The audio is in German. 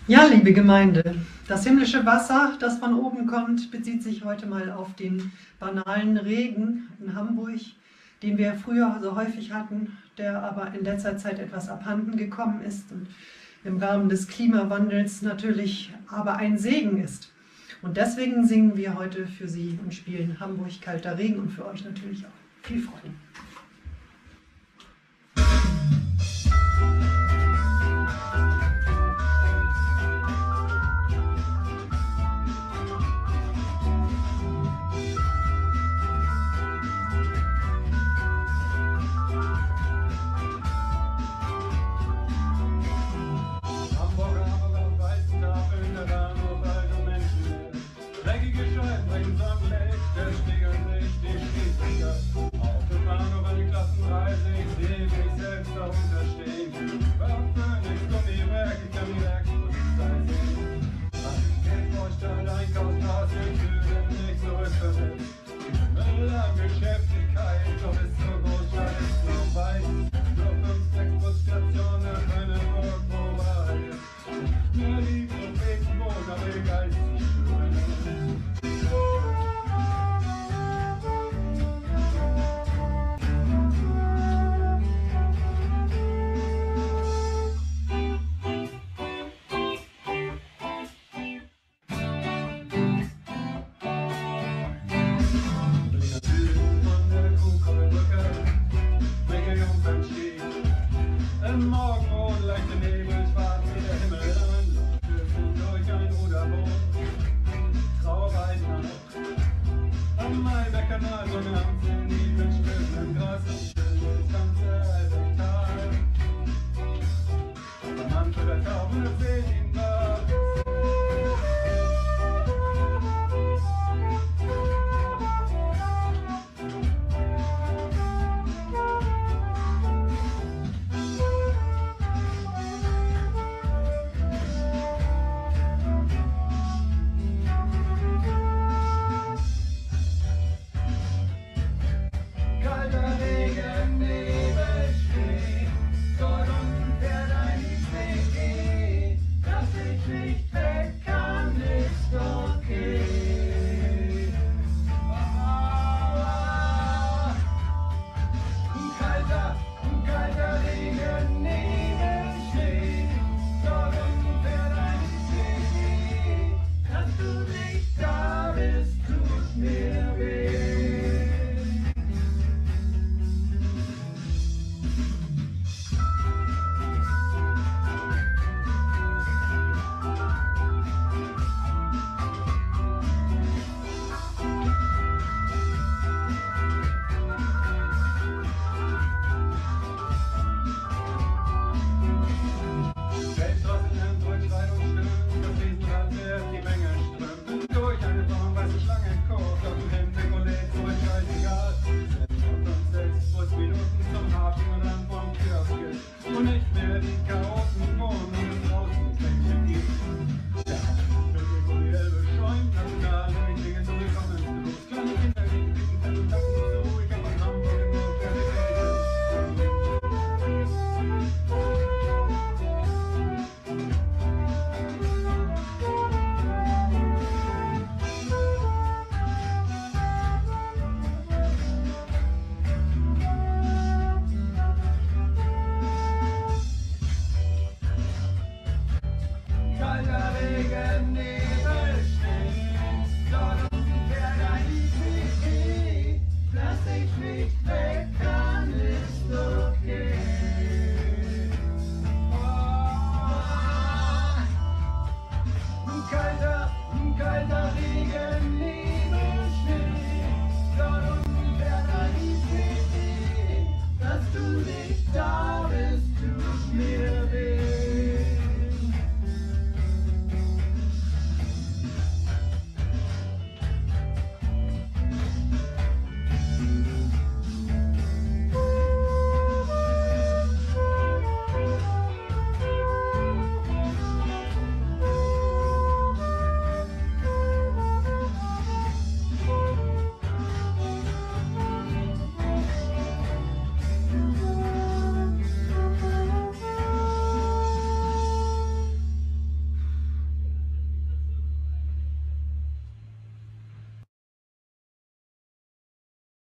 Ja, liebe Gemeinde, das himmlische Wasser, das von oben kommt, bezieht sich heute mal auf den banalen Regen in Hamburg, den wir früher so häufig hatten, der aber in letzter Zeit etwas abhanden gekommen ist und im Rahmen des Klimawandels natürlich aber ein Segen ist. Und deswegen singen wir heute für Sie und spielen Hamburg kalter Regen und für euch natürlich auch viel Freude. Nicht weg.